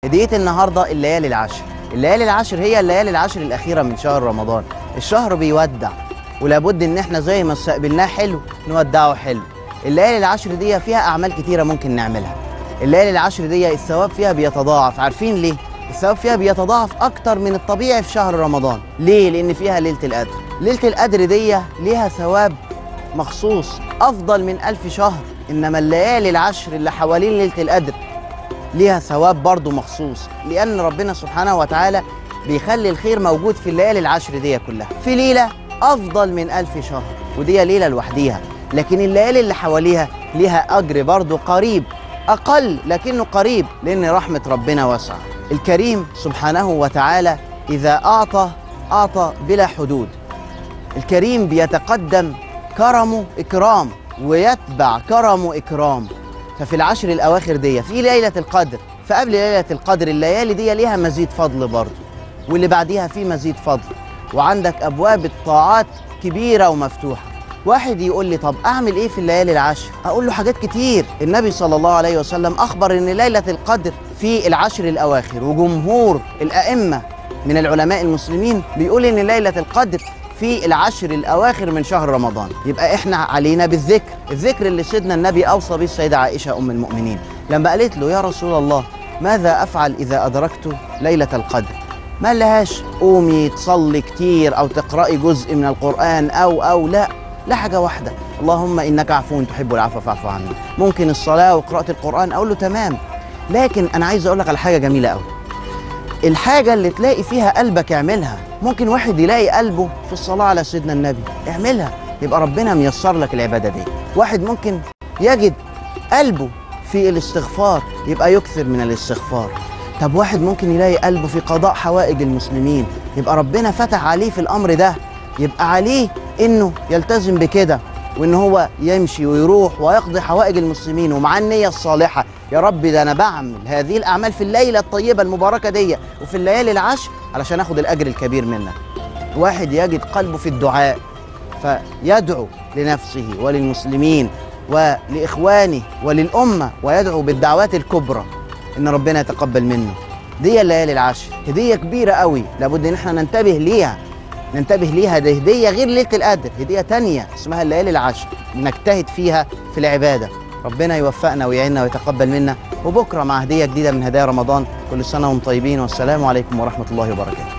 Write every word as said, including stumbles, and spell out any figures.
هدية النهارده الليالي العشر. الليالي العشر هي الليالي العشر الأخيرة من شهر رمضان. الشهر بيودع ولابد إن احنا زي ما استقبلناه حلو نودعه حلو. الليالي العشر دي فيها أعمال كتيرة ممكن نعملها. الليالي العشر دي الثواب فيها بيتضاعف. عارفين ليه؟ الثواب فيها بيتضاعف أكتر من الطبيعي في شهر رمضان. ليه؟ لأن فيها ليلة القدر. ليلة القدر دي ليها ثواب مخصوص أفضل من ألف شهر. إنما الليالي العشر اللي حوالين ليلة القدر ليها ثواب برضه مخصوص، لأن ربنا سبحانه وتعالى بيخلي الخير موجود في الليالي العشر دي كلها. في ليلة أفضل من ألف شهر ودي ليلة لوحديها، لكن الليالي اللي حواليها ليها أجر برضه قريب، أقل لكنه قريب، لأن رحمة ربنا واسعة. الكريم سبحانه وتعالى إذا أعطى أعطى بلا حدود. الكريم بيتقدم كرمه إكرام ويتبع كرمه إكرام. ففي العشر الأواخر دي في ليلة القدر، فقبل ليلة القدر الليالي دي ليها مزيد فضل برضه، واللي بعديها في مزيد فضل، وعندك أبواب الطاعات كبيرة ومفتوحة. واحد يقول لي طب أعمل إيه في الليالي العشر؟ أقول له حاجات كتير. النبي صلى الله عليه وسلم أخبر إن ليلة القدر في العشر الأواخر، وجمهور الأئمة من العلماء المسلمين بيقول إن ليلة القدر في العشر الأواخر من شهر رمضان. يبقى إحنا علينا بالذكر، الذكر اللي سيدنا النبي أوصى به السيدة عائشة أم المؤمنين لما قالت له يا رسول الله ماذا أفعل إذا أدركت ليلة القدر؟ ما لهاش قومي تصلي كتير أو تقرأي جزء من القرآن أو أو لا لا حاجة واحدة، اللهم إنك عفو تحب العفو فاعف عني. ممكن الصلاة وقراءة القرآن أقول له تمام، لكن أنا عايز أقول لك على حاجة جميلة أوي. الحاجة اللي تلاقي فيها قلبك اعملها. ممكن واحد يلاقي قلبه في الصلاة على سيدنا النبي، اعملها، يبقى ربنا ميسر لك العبادة دي. واحد ممكن يجد قلبه في الاستغفار، يبقى يكثر من الاستغفار. طب واحد ممكن يلاقي قلبه في قضاء حوائج المسلمين، يبقى ربنا فتح عليه في الأمر ده، يبقى عليه إنه يلتزم بكده، وإن هو يمشي ويروح ويقضي حوائج المسلمين ومع النية الصالحة. يا رب ده أنا بعمل هذه الأعمال في الليلة الطيبة المباركة دي وفي الليالي العشر علشان أخذ الأجر الكبير منك. واحد يجد قلبه في الدعاء فيدعو لنفسه وللمسلمين ولإخوانه وللأمة، ويدعو بالدعوات الكبرى إن ربنا يتقبل منه. دي الليالي العشر هدية كبيرة قوي، لابد إن احنا ننتبه ليها ننتبه ليها. دي هدية غير ليلة القدر، هدية تانية اسمها الليالي العشر نجتهد فيها في العبادة. ربنا يوفقنا ويعيننا ويتقبل منا. وبكرة مع هدية جديدة من هدايا رمضان. كل سنة وانتم طيبين، والسلام عليكم ورحمة الله وبركاته.